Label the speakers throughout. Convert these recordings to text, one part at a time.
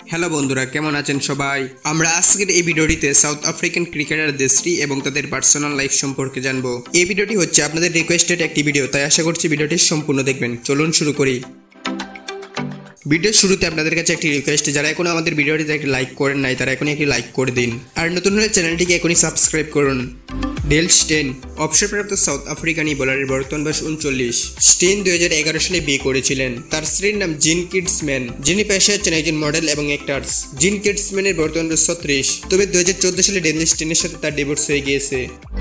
Speaker 1: Hello বন্ধুরা, কেমন আছেন সবাই? আমরা আজকের এই ভিডিওটিতে সাউথ আফ্রিকান ক্রিকেটার দেশটি এবং তাদের পার্সোনাল লাইফ সম্পর্কে জানবো। এই ভিডিওটি হচ্ছে আপনাদের রিকোয়েস্টেড একটি ভিডিও, তাই আশা করছি ভিডিওটি সম্পূর্ণ দেখবেন। চলুন শুরু করি। ভিডিওর শুরুতে আপনাদের কাছে একটি রিকোয়েস্ট, যারা এখনো আমাদের ভিডিওটিতে একটি লাইক করেন নাই তারা এখনই একটি লাইক করে দিন, আর নতুন হলে চ্যানেলটিকে এখনই সাবস্ক্রাইব করুন। ডেল স্টেন অবসরপ্রাপ্ত সাউথ আফ্রিকানি বোলারের বর্তমান বয়স 39। স্টেন 2011 সালে বিয়ে করেছিলেন। তার স্ত্রীর নাম জিন কিডসম্যান, যিনি পেশায় হচ্ছেন একজন মডেল এবং অ্যাক্টরস। জিন কিডসম্যানের বর্তমান বয়স 36, তবে 2014 সালে ডেল স্টেনের সাথে তার ডিভোর্স হয়ে গিয়েছে।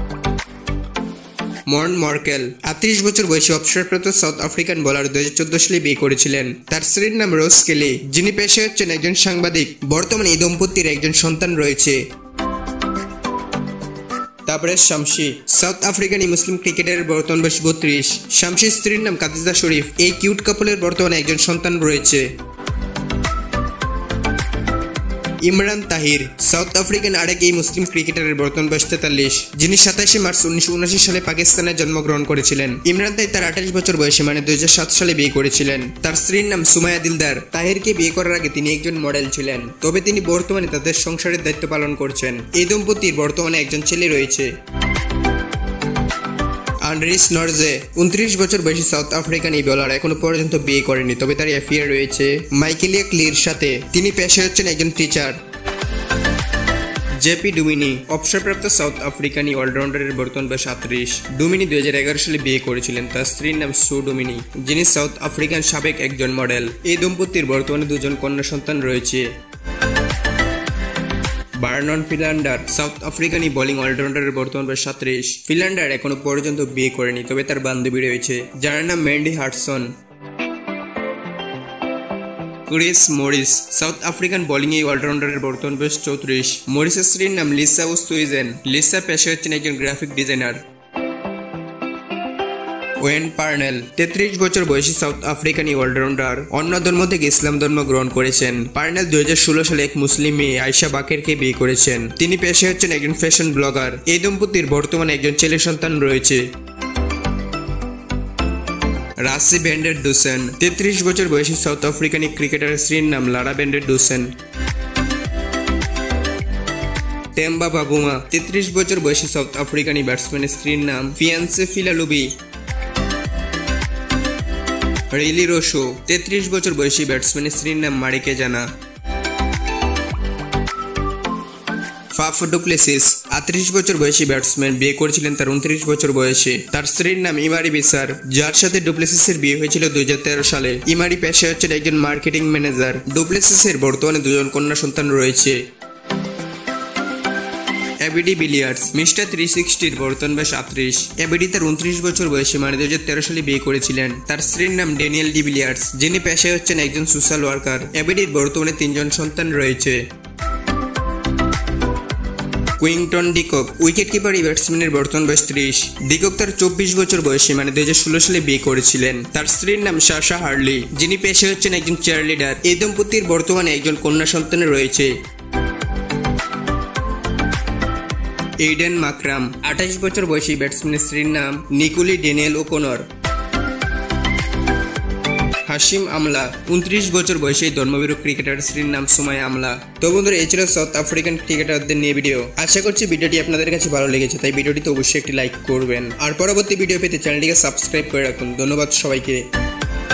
Speaker 1: মর্ন মার্কেল 38 বছর বয়সী অবসরপ্রাপ্ত সাউথ আফ্রিকান বোলার 2014 সালে বিয়ে করেছিলেন। তার স্ত্রীর নাম রোজ কেলি, যিনি পেশায় হচ্ছেন একজন সাংবাদিক। বর্তমানে এই দম্পতির একজন সন্তান রয়েছে। তারপরে শামসি সাউথ আফ্রিকান মুসলিম ক্রিকেটারের বর্তমান বয়স 32। শামসির স্ত্রীর নাম কাজিসা শরীফ। এই কিউট কাপলের বর্তমানে একজন সন্তান রয়েছে। ইমরান তাহির সাউথ আফ্রিকান আরেক এই মুসলিম ক্রিকেটারের বর্তমান বয়স 43, যিনি 27 মার্চ 1979 সালে পাকিস্তানে জন্মগ্রহণ করেছিলেন। ইমরান তাহির তার 28 বছর বয়সে 2007 সালে বিয়ে করেছিলেন। তার স্ত্রীর নাম সুমাইয়া দিলদার। তাহিরকে বিয়ে করার আগে তিনি একজন মডেল ছিলেন, তবে তিনি বর্তমানে তাদের সংসারের দায়িত্ব পালন করছেন। এই দম্পতির বর্তমানে একজন ছেলে রয়েছে। আন্ড্রিস নরজে 29 বছর বয়সী সাউথ আফ্রিকান এই বোলার এখনো পর্যন্ত বিয়ে করেনি, তবে তার অ্যাফেয়ার রয়েছে মাইকেলিয়া ক্লির সাথে। তিনি পেশায় হচ্ছেন একজন টিচার। জেপি ডুমিনি অবসরপ্রাপ্ত সাউথ আফ্রিকানি অলরাউন্ডারের বর্তমান বয়স 38। ডুমিনি 2011 সালে বিয়ে করেছিলেন। তার স্ত্রীর নাম সু ডুমিনি, যিনি সাউথ আফ্রিকান সাবেক একজন মডেল। এই দম্পতির বর্তমানে দুজন কন্যা সন্তান রয়েছে। বার্নন ফিলান্ডার সাউথ আফ্রিকানি বোলিং অলরাউন্ডারের বর্তমান বয়স 37। ফিলান্ডার এখনো পর্যন্ত বিয়ে করেনি, তবে তার বান্ধবী রয়েছে যার নাম Mandy Hudson. Chris Morris South African bowling এই অলরাউন্ডারের বর্তমান বয়স 34। মরিসের স্ত্রীর নাম লিসা উস্তুইজেন। লিসা পেশায় হচ্ছেন একজন গ্রাফিক ডিজাইনার। ওয়েন পার্নেল 33 বছর বয়সী সাউথ আফ্রিকানি অলরাউন্ডার। অন্য ধর্ম থেকে ইসলাম ধর্ম গ্রহণ করেছেন। পার্নেল 2016 সালে এক মুসলিম মেয়ে আয়শা বাকেরকে বিয়ে করেছেন। তিনি পেশায় হচ্ছেন একজন ফ্যাশন ব্লগার। এই দম্পতির বর্তমানে একজন ছেলে সন্তান রয়েছে। রাসি ভ্যান্ডার ডুসেন 33 বছর বয়সী সাউথ আফ্রিকানি ক্রিকেটারের স্ত্রীর নাম Lara van der Dussen. Temba Bavuma 33 বছর বয়সী সাউথ আফ্রিকানি ব্যাটসম্যানের স্ত্রীর নাম ফিয়ান্সে ফিলালুবি। রিলি রোশো 33 বছর বয়সী ব্যাটসম্যানের স্ত্রীর নাম মারিকে জানা। ফাফ ডু প্লেসিস 38 বছর বয়সী ব্যাটসম্যান, বিয়ে করেছিলেন তার 29 বছর বয়সে। তার স্ত্রীর নাম ইমারি বিসার, যার সাথে ডুপ্লেসিসের বিয়ে হয়েছিল 2013 সালে। ইমারি পেশায় হচ্ছেন একজন মার্কেটিং ম্যানেজার। ডুপ্লেসিসের বর্তমানে দুজন কন্যা সন্তান রয়েছে। এবিডি বিলিয়ার্স মিস্টার 360-র বর্তমান বয়স 38। এবিডি তার 29 বছর বয়সে 2013 সালে বিয়ে করেছিলেন। তার স্ত্রীর নাম ড্যানিয়েল ডি বিলিয়ার্স, যিনি পেশায় হচ্ছেন একজন সোশ্যাল ওয়ার্কার। এবিডির বর্তমানে 3 জন সন্তান রয়েছে। কুইন্টন ডিকক উইকেট কিপার এই ব্যাটসম্যানের বর্তমান বয়স 30। ডিকক তার 24 বছর বয়সে 2016 সালে বিয়ে করেছিলেন। তার স্ত্রীর নাম শাশা হার্লি, যিনি পেশায় হচ্ছেন একজন চেয়ারলিডার। এই দম্পতির বর্তমানে একজন কন্যা সন্তান রয়েছে। এইডেন মাকরাম 28 বছর বয়সী ব্যাটসম্যানের স্ত্রীর নাম নিকোলি ড্যানিয়েল ওকনর। হাসিম আমলা 29 বছর বয়সী ধর্মবীর ক্রিকেটার স্ত্রীর নাম সুমাইয়া আমলা। তো বন্ধুরা, এই ছিল সাউথ আফ্রিকান ক্রিকেটারদের নিয়ে ভিডিও। আশা করছি ভিডিওটি আপনাদের কাছে ভালো লেগেছে, তাই ভিডিওটিতে অবশ্যই একটি লাইক করবেন, আর পরবর্তী ভিডিও পেতে চ্যানেলটিকে সাবস্ক্রাইব করে রাখুন। ধন্যবাদ সবাইকে।